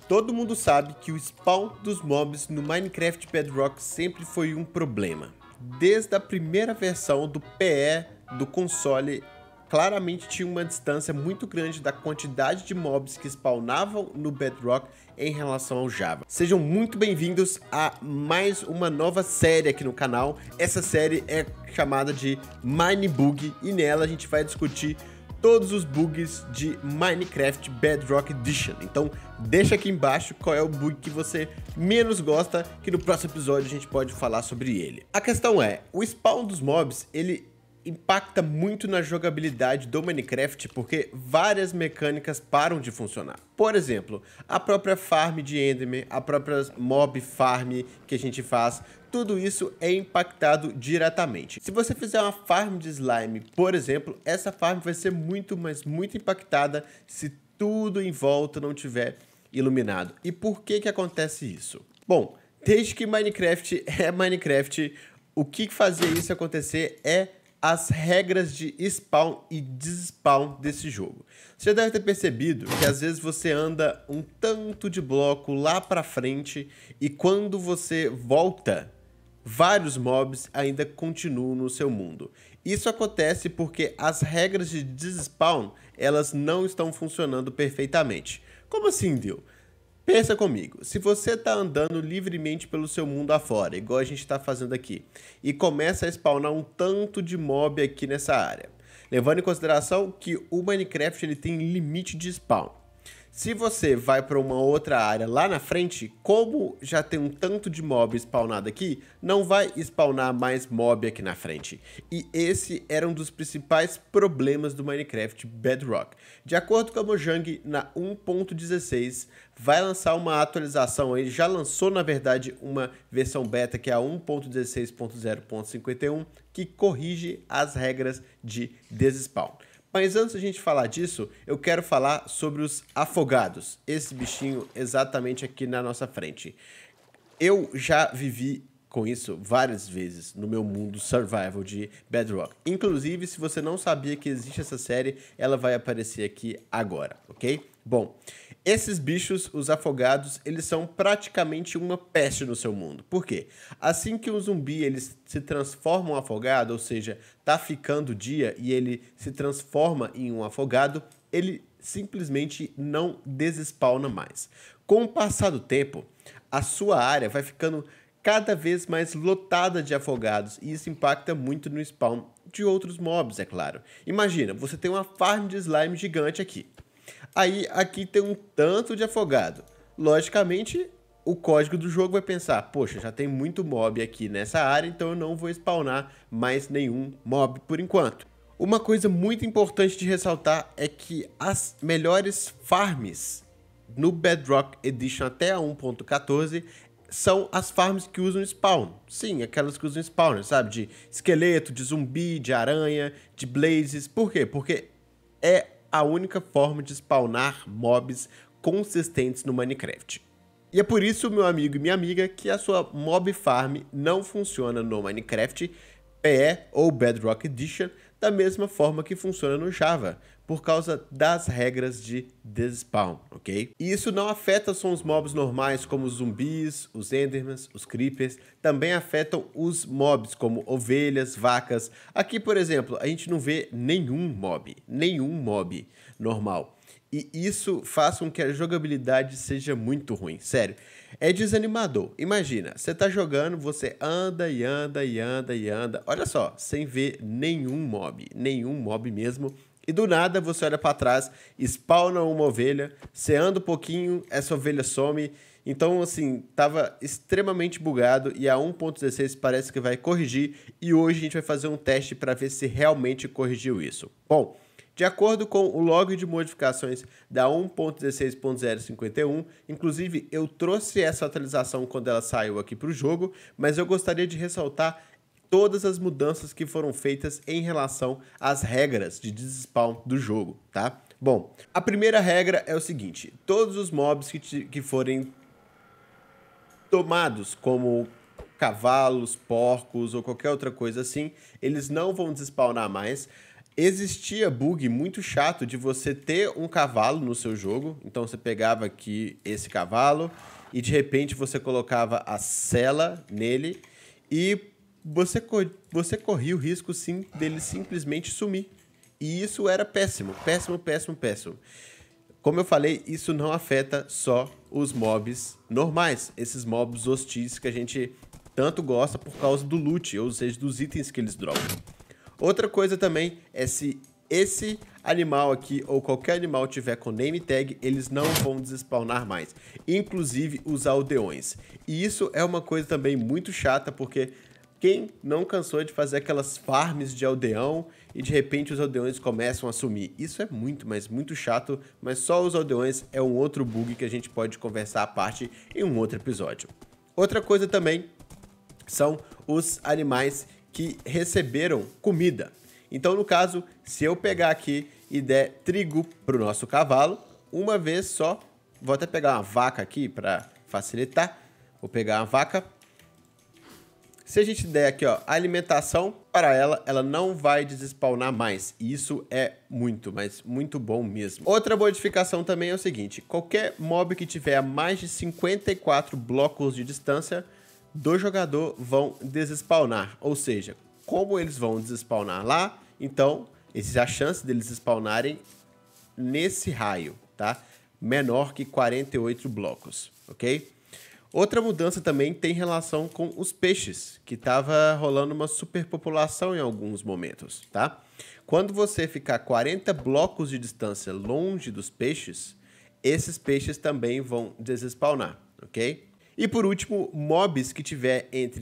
Todo mundo sabe que o spawn dos mobs no Minecraft Bedrock sempre foi um problema. Desde a primeira versão do PE do console, claramente tinha uma distância muito grande da quantidade de mobs que spawnavam no Bedrock em relação ao Java. Sejam muito bem-vindos a mais uma nova série aqui no canal. Essa série é chamada de Minebug e nela a gente vai discutir todos os bugs de Minecraft Bedrock Edition. Então deixa aqui embaixo qual é o bug que você menos gosta, que no próximo episódio a gente pode falar sobre ele. A questão é, o spawn dos mobs, ele impacta muito na jogabilidade do Minecraft porque várias mecânicas param de funcionar. Por exemplo, a própria farm de Enderman, a própria mob farm que a gente faz, tudo isso é impactado diretamente. Se você fizer uma farm de slime, por exemplo, essa farm vai ser muito, mas muito impactada se tudo em volta não tiver iluminado. E por que que acontece isso? Bom, desde que Minecraft é Minecraft, o que fazia isso acontecer é as regras de spawn e despawn desse jogo. Você já deve ter percebido que às vezes você anda um tanto de bloco lá pra frente e quando você volta, vários mobs ainda continuam no seu mundo. Isso acontece porque as regras de despawn, elas não estão funcionando perfeitamente. Como assim, Dio? Pensa comigo, se você está andando livremente pelo seu mundo afora, igual a gente está fazendo aqui, e começa a spawnar um tanto de mob aqui nessa área, levando em consideração que o Minecraft ele tem limite de spawn. Se você vai para uma outra área lá na frente, como já tem um tanto de mob spawnado aqui, não vai spawnar mais mob aqui na frente. E esse era um dos principais problemas do Minecraft Bedrock. De acordo com a Mojang, na 1.16 vai lançar uma atualização, ele já lançou na verdade uma versão beta que é a 1.16.0.51, que corrige as regras de despawn. Mas antes da gente falar disso, eu quero falar sobre os afogados, esse bichinho exatamente aqui na nossa frente. Eu já vivi com isso várias vezes no meu mundo survival de Bedrock. Inclusive, se você não sabia que existe essa série, ela vai aparecer aqui agora, ok? Bom, esses bichos, os afogados, eles são praticamente uma peste no seu mundo. Por quê? Assim que um zumbi ele se transforma em um afogado, ou seja, tá ficando dia e ele se transforma em um afogado, ele simplesmente não desespawna mais. Com o passar do tempo, a sua área vai ficando cada vez mais lotada de afogados e isso impacta muito no spawn de outros mobs, é claro. Imagina, você tem uma farm de slime gigante aqui. Aí aqui tem um tanto de afogado. Logicamente, o código do jogo vai pensar, poxa, já tem muito mob aqui nessa área, então eu não vou spawnar mais nenhum mob por enquanto. Uma coisa muito importante de ressaltar é que as melhores farms no Bedrock Edition até a 1.14 são as farms que usam spawn. Sim, aquelas que usam spawner, sabe? De esqueleto, de zumbi, de aranha, de blazes. Por quê? Porque é a única forma de spawnar mobs consistentes no Minecraft. E é por isso, meu amigo e minha amiga, que a sua mob farm não funciona no Minecraft PE ou Bedrock Edition da mesma forma que funciona no Java, por causa das regras de despawn, ok? E isso não afeta só os mobs normais como os zumbis, os endermans, os creepers, também afetam os mobs como ovelhas, vacas. Aqui, por exemplo, a gente não vê nenhum mob normal. E isso faz com que a jogabilidade seja muito ruim, sério. É desanimador. Imagina, você tá jogando, você anda e anda e anda e anda, olha só, sem ver nenhum mob mesmo. E do nada você olha pra trás, spawna uma ovelha, você anda um pouquinho, essa ovelha some. Então, assim, tava extremamente bugado e a 1.16 parece que vai corrigir. E hoje a gente vai fazer um teste para ver se realmente corrigiu isso. Bom, de acordo com o log de modificações da 1.16.051, inclusive eu trouxe essa atualização quando ela saiu aqui para o jogo, mas eu gostaria de ressaltar todas as mudanças que foram feitas em relação às regras de despawn do jogo, tá? Bom, a primeira regra é o seguinte, todos os mobs que forem tomados como cavalos, porcos ou qualquer outra coisa assim, eles não vão despawnar mais. Existia bug muito chato de você ter um cavalo no seu jogo, então você pegava aqui esse cavalo e de repente você colocava a sela nele e você corria o risco sim dele simplesmente sumir. E isso era péssimo, péssimo, péssimo, péssimo. Como eu falei, isso não afeta só os mobs normais, esses mobs hostis que a gente tanto gosta por causa do loot, ou seja, dos itens que eles dropam. Outra coisa também é se esse animal aqui ou qualquer animal tiver com name tag, eles não vão despawnar mais, inclusive os aldeões. E isso é uma coisa também muito chata, porque quem não cansou de fazer aquelas farms de aldeão e de repente os aldeões começam a sumir? Isso é muito, mas muito chato, mas só os aldeões é um outro bug que a gente pode conversar à parte em um outro episódio. Outra coisa também são os animais que receberam comida. Então, no caso, se eu pegar aqui e der trigo para o nosso cavalo, uma vez só, vou até pegar uma vaca aqui para facilitar, vou pegar uma vaca. Se a gente der aqui, ó, alimentação para ela, ela não vai desspawnar mais. E isso é muito, mas muito bom mesmo. Outra modificação também é o seguinte, qualquer mob que tiver a mais de 54 blocos de distância do jogador vão desspawnar, ou seja, como eles vão desspawnar lá, então existe a chance deles spawnarem nesse raio, tá? Menor que 48 blocos, ok? Outra mudança também tem relação com os peixes, que estava rolando uma superpopulação em alguns momentos, tá? Quando você ficar 40 blocos de distância longe dos peixes, esses peixes também vão desspawnar, ok? E por último, mobs que tiver entre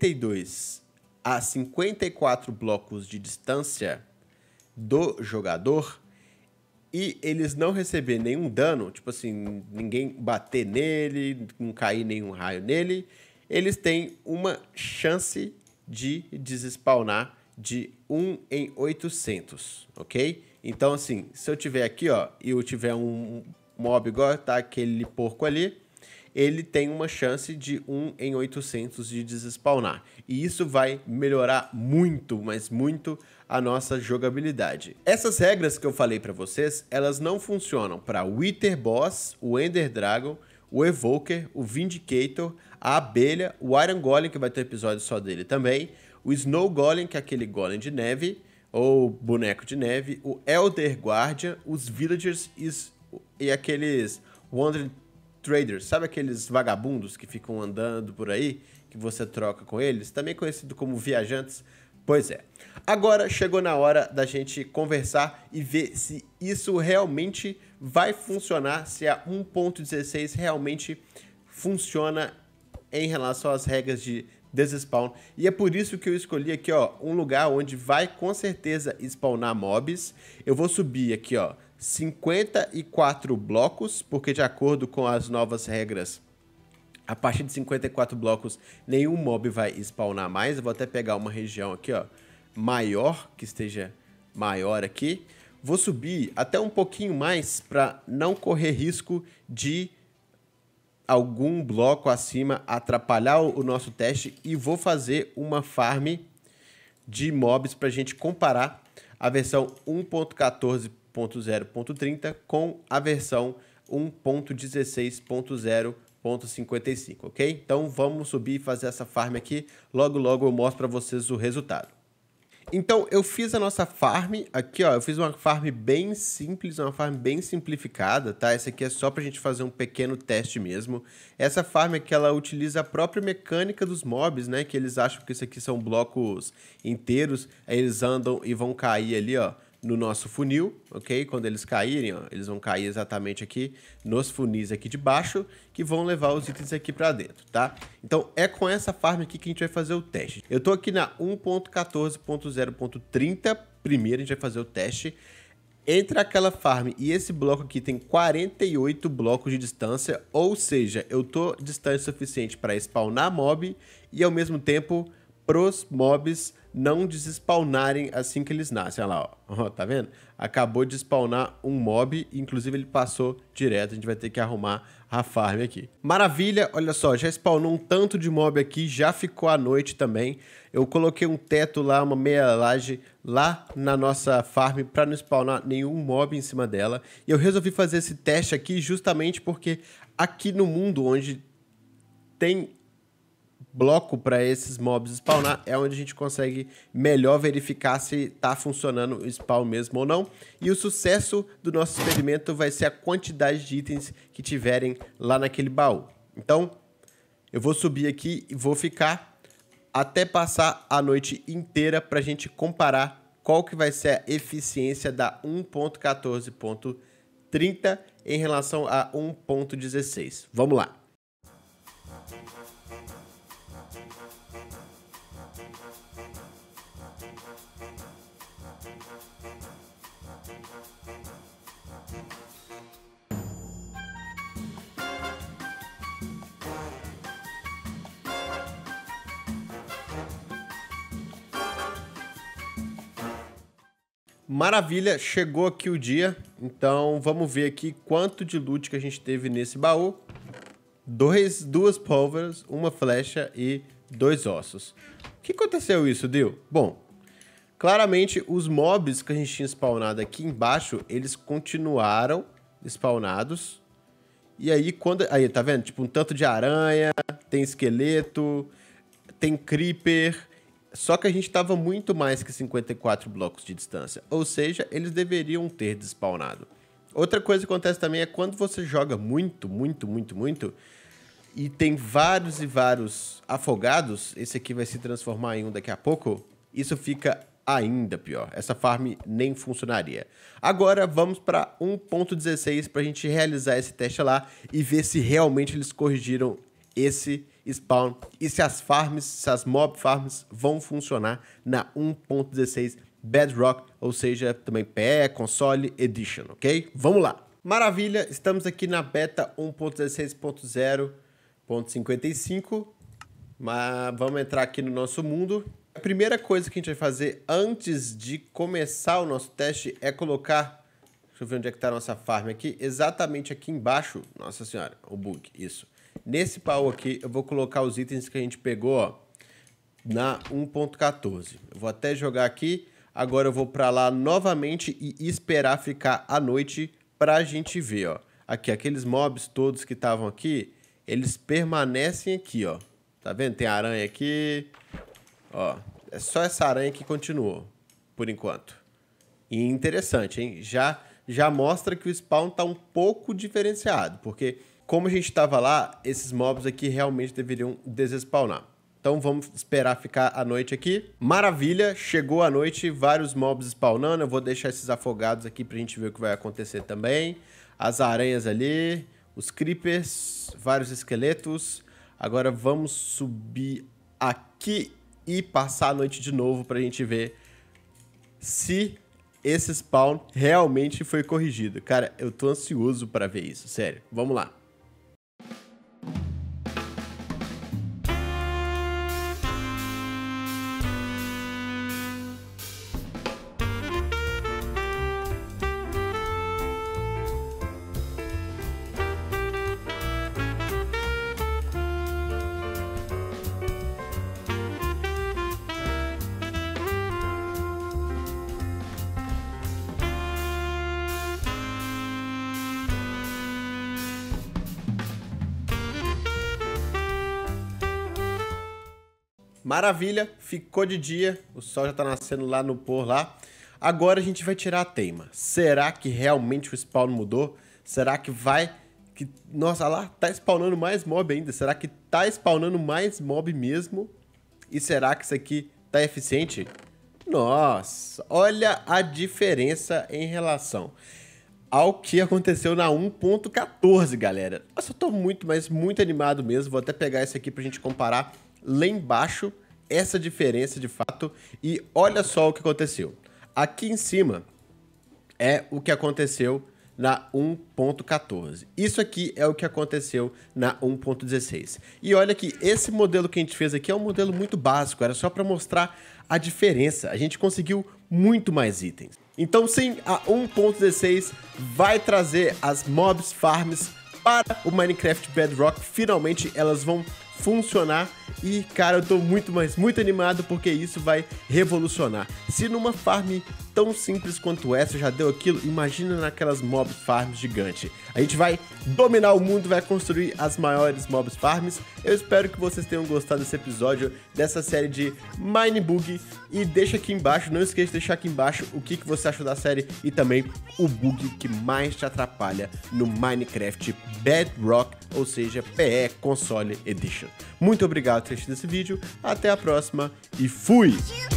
32 a 54 blocos de distância do jogador e eles não receber nenhum dano, tipo assim, ninguém bater nele, não cair nenhum raio nele, eles têm uma chance de desspawnar de 1 em 800, ok? Então assim, se eu tiver aqui, ó, e eu tiver um mob igual tá aquele porco ali, ele tem uma chance de 1 em 800 de desspawnar. E isso vai melhorar muito, mas muito, a nossa jogabilidade. Essas regras que eu falei para vocês, elas não funcionam para o Wither Boss, o Ender Dragon, o Evoker, o Vindicator, a Abelha, o Iron Golem, que vai ter episódio só dele também, o Snow Golem, que é aquele golem de neve, ou boneco de neve, o Elder Guardian, os Villagers e aqueles Wandered Traders, sabe aqueles vagabundos que ficam andando por aí, que você troca com eles, também conhecido como viajantes? Pois é. Agora chegou na hora da gente conversar e ver se isso realmente vai funcionar, se a 1.16 realmente funciona em relação às regras de desespawn. E é por isso que eu escolhi aqui, ó, um lugar onde vai com certeza spawnar mobs. Eu vou subir aqui, ó, 54 blocos, porque de acordo com as novas regras, a partir de 54 blocos, nenhum mob vai spawnar mais. Eu vou até pegar uma região aqui, ó, maior, que esteja maior aqui. Vou subir até um pouquinho mais para não correr risco de algum bloco acima atrapalhar o nosso teste. E vou fazer uma farm de mobs para a gente comparar a versão 1.14.0.30 com a versão 1.16.0.55, ok? Então vamos subir e fazer essa farm aqui. Logo, logo eu mostro para vocês o resultado. Então eu fiz a nossa farm aqui, ó. Eu fiz uma farm bem simples, uma farm bem simplificada, tá? Essa aqui é só pra gente fazer um pequeno teste mesmo. Essa farm aqui, ela utiliza a própria mecânica dos mobs, né? Que eles acham que isso aqui são blocos inteiros. Aí eles andam e vão cair ali, ó, no nosso funil, ok? Quando eles caírem, ó, eles vão cair exatamente aqui nos funis aqui de baixo, que vão levar os itens aqui para dentro, tá? Então é com essa farm aqui que a gente vai fazer o teste. Eu tô aqui na 1.14.0.30, primeiro a gente vai fazer o teste. Entre aquela farm e esse bloco aqui tem 48 blocos de distância, ou seja, eu tô distante o suficiente para spawnar mob e ao mesmo tempo pros mobs não desespawnarem assim que eles nascem. Olha lá, ó, tá vendo? Acabou de spawnar um mob, inclusive ele passou direto, a gente vai ter que arrumar a farm aqui. Maravilha, olha só, já spawnou um tanto de mob aqui, já ficou à noite também. Eu coloquei um teto lá, uma meia laje lá na nossa farm para não spawnar nenhum mob em cima dela. E eu resolvi fazer esse teste aqui justamente porque aqui no mundo onde tem bloco para esses mobs spawnar é onde a gente consegue melhor verificar se tá funcionando o spawn mesmo ou não. E o sucesso do nosso experimento vai ser a quantidade de itens que tiverem lá naquele baú. Então, eu vou subir aqui e vou ficar até passar a noite inteira para a gente comparar qual que vai ser a eficiência da 1.14.30 em relação a 1.16. Vamos lá. Maravilha, chegou aqui o dia, então vamos ver aqui quanto de loot que a gente teve nesse baú. Duas pólvoras, uma flecha e 2 ossos. O que aconteceu isso, Dil? Bom, claramente os mobs que a gente tinha spawnado aqui embaixo, eles continuaram spawnados. E aí, aí, tá vendo? Tipo, um tanto de aranha, tem esqueleto, tem creeper. Só que a gente estava muito mais que 54 blocos de distância. Ou seja, eles deveriam ter despawnado. Outra coisa que acontece também é quando você joga muito, e tem vários e vários afogados, esse aqui vai se transformar em um daqui a pouco, isso fica ainda pior. Essa farm nem funcionaria. Agora vamos para 1.16 para a gente realizar esse teste lá e ver se realmente eles corrigiram esse spawn e se as mob farms vão funcionar na 1.16 Bedrock, ou seja, também PE, Console Edition, ok? Vamos lá. Maravilha, estamos aqui na beta 1.16.0.55, mas vamos entrar aqui no nosso mundo. A primeira coisa que a gente vai fazer antes de começar o nosso teste é colocar, deixa eu ver onde é que está a nossa farm aqui, exatamente aqui embaixo, nossa senhora, o bug, isso. Nesse baú aqui, eu vou colocar os itens que a gente pegou, ó, na 1.14. Eu vou até jogar aqui. Agora eu vou para lá novamente e esperar ficar à noite para a gente ver, ó. Aqui, aqueles mobs todos que estavam aqui, eles permanecem aqui, ó. Tá vendo? Tem aranha aqui. Ó, é só essa aranha que continuou, por enquanto. E interessante, hein? Já mostra que o spawn tá um pouco diferenciado, porque como a gente estava lá, esses mobs aqui realmente deveriam desespawnar. Então vamos esperar ficar a noite aqui. Maravilha, chegou a noite, vários mobs spawnando. Eu vou deixar esses afogados aqui pra gente ver o que vai acontecer também. As aranhas ali, os creepers, vários esqueletos. Agora vamos subir aqui e passar a noite de novo pra gente ver se esse spawn realmente foi corrigido. Cara, eu tô ansioso pra ver isso, sério. Vamos lá. Maravilha, ficou de dia, o sol já tá nascendo lá no pôr lá. Agora a gente vai tirar a teima. Será que realmente o spawn mudou? Será que nossa, lá tá spawnando mais mob ainda. Será que tá spawnando mais mob mesmo? E será que isso aqui tá eficiente? Nossa, olha a diferença em relação ao que aconteceu na 1.14, galera. Nossa, eu tô muito animado mesmo. Vou até pegar esse aqui pra gente comparar lá embaixo essa diferença de fato. E olha só o que aconteceu. Aqui em cima é o que aconteceu na 1.14. Isso aqui é o que aconteceu na 1.16. E olha que esse modelo que a gente fez aqui é um modelo muito básico, era só para mostrar a diferença. A gente conseguiu muito mais itens. Então sim, a 1.16 vai trazer as mobs farms para o Minecraft Bedrock. Finalmente elas vão funcionar e, cara, eu tô muito animado porque isso vai revolucionar. Se numa farm tão simples quanto essa já deu aquilo, imagina naquelas mob farms gigantes. A gente vai dominar o mundo, vai construir as maiores mob farms. Eu espero que vocês tenham gostado desse episódio, dessa série de Minebug, e deixa aqui embaixo, não esqueça de deixar aqui embaixo o que você achou da série e também o bug que mais te atrapalha no Minecraft Bedrock, ou seja, PE Console Edition. Muito obrigado por ter assistido esse vídeo, até a próxima e fui!